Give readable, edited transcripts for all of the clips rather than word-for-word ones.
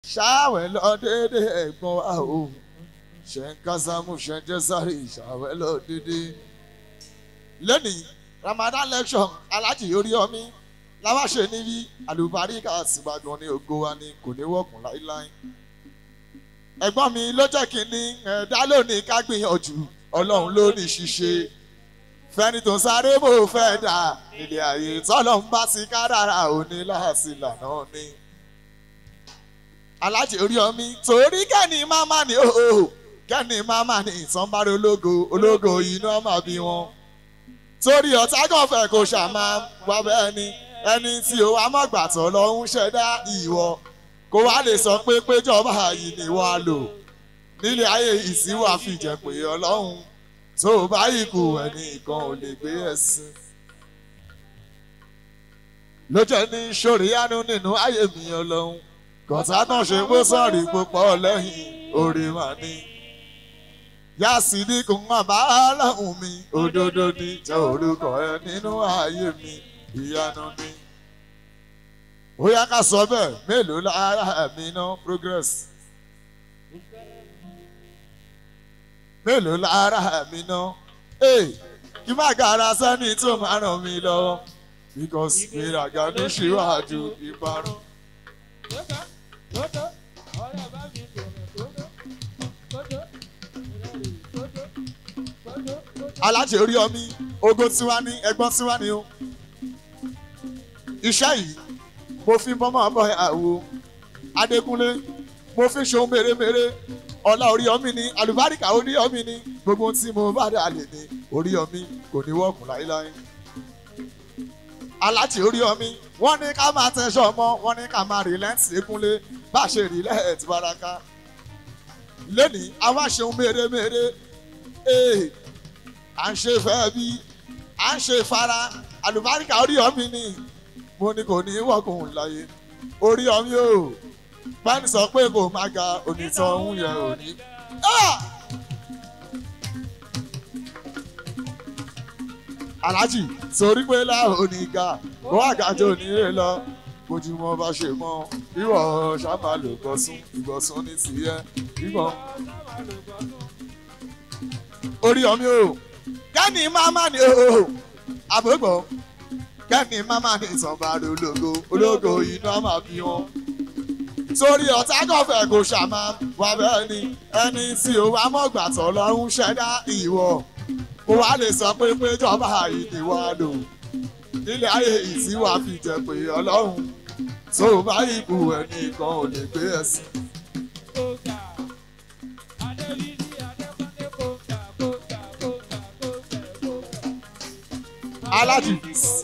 ṣàwẹ̀ lọ dédé ẹ̀gbọ́n wa o ṣe ń kásámù ṣe ń jẹ́ sáré ṣàwẹ̀ lọ dédé. lónìí Ramadan lecture Alhaji Oríyọmí làwa ṣe níbí àlùbáríkà àtìgbàgbọ́n ní ògo wa ni kò ní wọ́kùn láíláí. ẹ̀gbọ́n mi ló jẹ́ kí ní ẹ̀dá lónìí ká gbìyànjú ọlọ́run ló ní ṣíṣe fẹ́ni tó ń sáré bò fẹ́ dà nílé ayé tọ́lọ́run bá ti kádàrá òní láàsìlà náà ni. Alhaji Oríyọmí torí kẹ́ni máma ni o kẹ́ni máma ni ìtànbárí ológo iná máa bí wọn torí ọ̀tá kan fẹ́ kó ṣàmà wá bẹ́ẹ̀ ni ẹni tí ó wá mọ̀gbà tó lọ́hún ṣẹ̀dá ìwọ kó wá lè sọ pé péjọba yìí ni wàá lò nílé ayé ìsíwà fìjẹ́ pé ọlọ́run tó bá ikú ẹni kan ò lè gbé ẹ̀sìn. ló jẹ́ ní ṣòríyánú nínú ayé mi ọlọ́run kọ̀tà náà ṣe bó sọ̀rí púpọ̀ lẹ́yìn orí mà ní. yásì ní kò ń bá lọ́hùn mi òdodo ní jẹ́ orúkọ ẹ nínú ayé mi ìyanu ni. ó yá ká sọ bẹ́ẹ̀ mélòó lára mi ná progress. mélòó lára mi ná kí má gara sẹ́ni tó máa ràn mí lọ́wọ́ because ìgbéraga ló ṣíwájú ìparun. Alhaji Oríyọmí ogo tiwa ní ẹ̀gbọ́n tiwa ní o. iṣẹ́ yìí mo fi bọ́mọ̀ bọ́ àwo Adékúnlé mo fi ṣohun mèremère ọlá Oríyọmí ni àlùbáríkà Oríyọmí ni gbogbo tí mo bá dà lè ní Oríyọmí kò ní wọ́ọ̀kùn láíláí. Alhaji Oríyọmí wọ́n ní ká máa tẹ̀sọ̀ mọ́ wọ́n ní ká máa rìlẹ́ǹtì Dékúnlé bá a ṣe rìlẹ́ǹtì Baraka lónìí àwa ṣeun mèremère à ń ṣe fẹ́ bí à ń ṣe fara àlùbáríkà Oríyọmí ni mo ní kò ní wọ́ọ̀kùn láyé Oríyọmí o pẹ́ẹ́nì sọ pé kò má ga onítọ̀ ọ̀hún yẹn ò ní. Alhaji torí pé láwọn oníga kó àgájọ onílé lọ bójúmọ́ bá ṣe mọ́ ìwọ ṣáà lò gbọ́sùn ìgbọ̀sùn ní tìyẹ ìgbọ̀n. Oríyọmí o kẹ́ni máma ni o àbúgbọ̀ kẹ́ni máma ni ìtànbárí ológo iná máa bí wọn. torí ọ̀tá kọfẹ́ kò ṣàmà wà bẹ́ẹ̀ ni ẹni tí ó wá mọ̀gbà tó lọ́rùn ṣẹ̀dá ìwọ kó wá lè sọ pé péjọba yìí ni wàá lò nílé ayé ìsíwà fìjẹ́ pé ọlọ́run tó bá ikú ẹni kan ò lè gbé ẹ̀sìn. Alhaji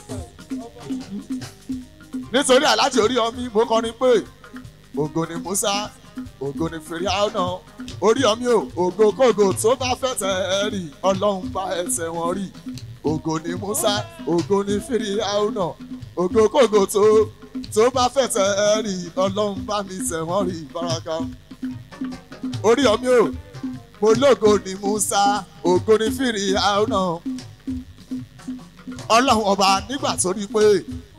nítorí Alhaji Oríyọmí mo kọrin pé ògo ni Musa ògo ni Fíráúnà Oríyọmí o ògo kógo tó bá fẹ́ tẹ̀ ẹ́ rí ọlọ́run bá ẹsẹ̀ wọn rí ògo ni Musa ògo ni Fíráúnà ògo kógo tó bá fẹ́ tẹ̀ ẹ́ rí ọlọ́run bá mi tẹ̀ wọ́n rí Baraka Oríyọmí o mo lógo ni Musa ògo ni Fíráúnà ọlọ́run ọba nígbà tó rí pé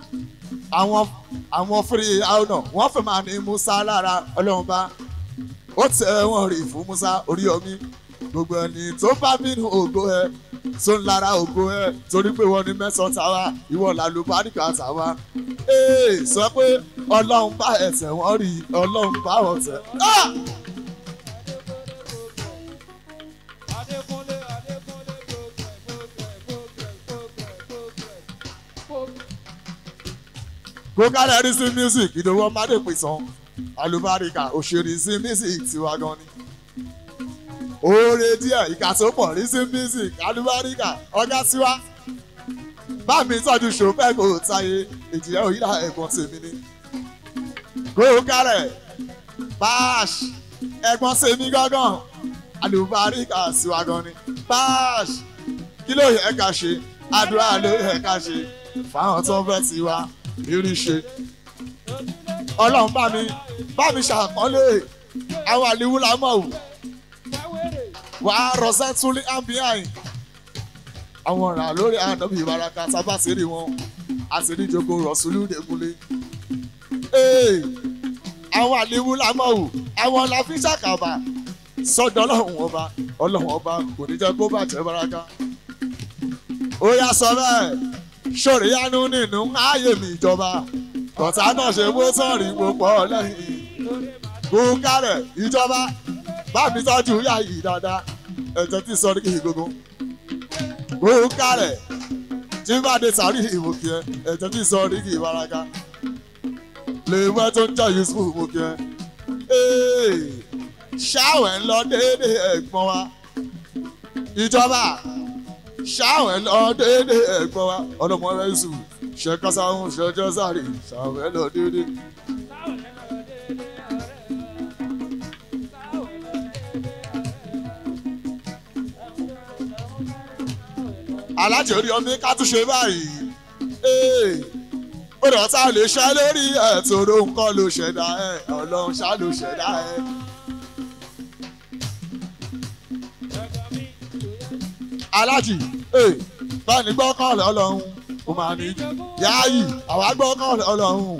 àwọn Fíráúnà wọ́n fẹ́ máa ní Musa lára ọlọ́run bá ó tẹ̀ wọ́n rí fún Musa Oríyọmí gbogbo ẹni tó bá bínú ògo ẹ tó ń lára ògo ẹ torí pé wọ́n ní mẹ́sàn-án tàwa ìwọ làlùbáríkà tàwa sọ pé ọlọ́run bá ẹsẹ̀ wọ́n rí ọlọ́run bá wọ́n tẹ̀. Kókàlẹ̀ rí sí music ìdòwò ọmọdé pèsàn àlùbáríkà òṣèré sí music tiwa gan ni. Oore díẹ̀ ìkà tó pọ̀ rí sí music àlùbáríkà ọ̀gá tiwa. Bá mi tọ́jú ṣòfẹ́ kò táyé ìjìyà òyìnbá ẹ̀gbọ́n tèmi ni. Kókàlẹ̀ Bash ẹ̀gbọ́n tèmi gángan àlùbáríkà tiwa gan ni. Bash kí ló yẹ ká ṣe àdúrà ló yẹ ká ṣe fáwọn tó fẹ́ tiwa rírí ṣe. Ọlọ́run bá mi ṣàpọ́nlé àwọn àlewúlà mọ̀ wò wà á rọ̀ṣẹ́ túnlé àbíyàn àwọn ọ̀ràn lórí ànábì Baraka sábà sí rí wọn àti ní ìjókòó Rọ̀ṣúlù Dékúnlé. àwọn àléwú lámọ̀wù àwọn la fi ṣàkàbà sọ́dọ̀ ọlọ́run ọba kò ní jẹ́ kó bàjẹ́ baraka. ó yá sọ bẹ́ẹ̀ ṣòríyánú nínú ààyè mi ìjọba kọ̀tà náà ṣe wó sọ̀rí gbogbo lẹ́yìn gúnkárẹ̀ ìjọba bá mi tọ́jú yá yìí dáadáa ẹ̀jẹ̀ tí sọ ní kí gbogbo gúnkárẹ̀ tí bá dé sàrí ìwòkì ẹ ẹ̀jẹ̀ tí sọ ní kí baraka lè wẹ́ tó ń jẹ́ Yusuf ìwòkì ẹ. ṣáwẹ̀ ń lọ déédéé ẹ̀gbọ́n wa ìjọba ṣáwẹ̀ lọ déédé ẹ̀gbọ́n wa ọlọ́mọ rẹ̀ Yusuf ṣe kásáhùn ṣẹjọ́ sáré ṣáwẹ̀ lọ déédé. alájẹ orí ọmọ ká tún ṣe báyìí ó dọ̀ tá a lè ṣe lórí ẹ̀ tòró nǹkan ló ṣẹ̀dá ẹ̀ ọlọ́run ṣá ló ṣẹ̀dá ẹ̀. alájì báyìí gbọ́kàn lọ́lọ́run ó máa ní yáàyì àwa gbọ́kàn lọ́lọ́run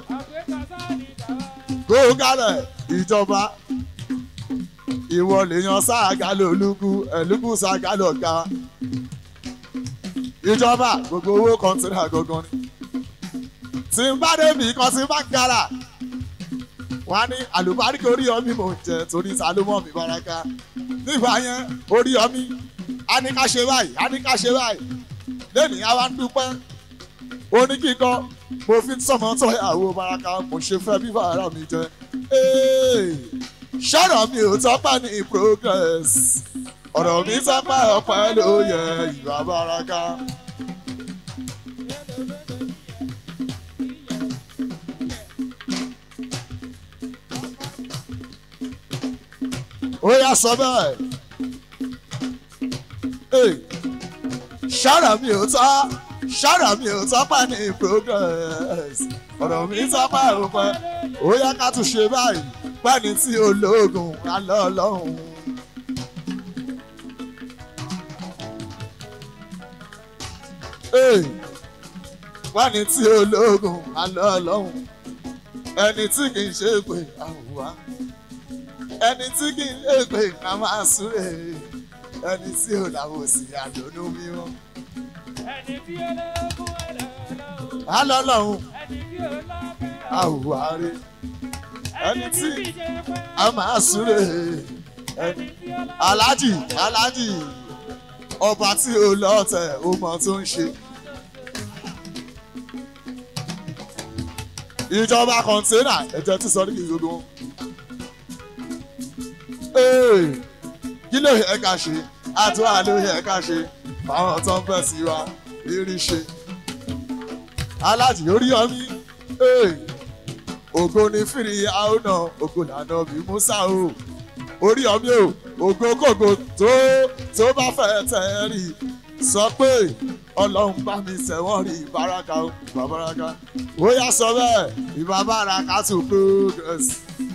gógálẹ̀ ìjọba ìwọ lèèyàn ságà lólùkù ẹ̀lùkù ságà lọ́gà ìjọba gbogbo owó kọ́ńtínà gangan ni tí n bá débi kan tí n bá gara wọn á ní àlùbáríkà orí ọmí mò ń jẹ torí ta ló mọ̀ mí baraka nígbà yẹn orí ọmí a ní ká ṣe báyìí a ní ká ṣe báyìí lẹ́nìí àwa ń dúpẹ́ oníkíkọ́ mo fi sọmọ tó ìyàwó baraka mo ṣe fẹ́ bí bàrà mi jẹ ṣọ́rọ̀ mi ò tọ́pẹ́ ní progress ọ̀rọ̀ mi tọ́pẹ́ ọpẹ́ ló yẹ ìwà baraka. ó yá sọ bẹ́ẹ̀. ṣọ́rọ̀ mi ò tọ́pẹ́ ní progress ọ̀rọ̀ mi tọ́pẹ́ òpẹ́ ó yá ká tún ṣe báyìí pẹ́ni tí ológun alọ́ ọlọ́run. pẹ́ni tí ológun alọ́ ọlọ́run ẹni tí kì í ṣe pé àwùwá ẹni tí kì í ṣe pé ká máa súré ẹni tí ò làwọ̀ sí àdónú mímọ́. ẹni tí ológun alọ́lọ́run ẹni tí ológun àwùwárí ẹni tí a máa súré ẹni alájì ọba tí ó lọ́tẹ̀ ó mọ tó ń ṣe. ìjọba kọ̀ǹténà ẹ̀jẹ̀ tí sọ ní kí gbogbo kí ló yẹ ká ṣe àtúwà ló yẹ ká ṣe fáwọn tó ń bẹ̀ sí wa rírí ṣe. alájì orí ọmí ògo ní fìrí àwọnà ògo lànà bí Musa o orí ọmí o ògo kògo tó bá fẹ́ tẹ̀ rí sọ pé ọlọ́run bá mi sẹ́wọ̀n rí ìbáraka o ìbá báraka ó yá sọ bẹ́ẹ̀ ìbá báraka to progress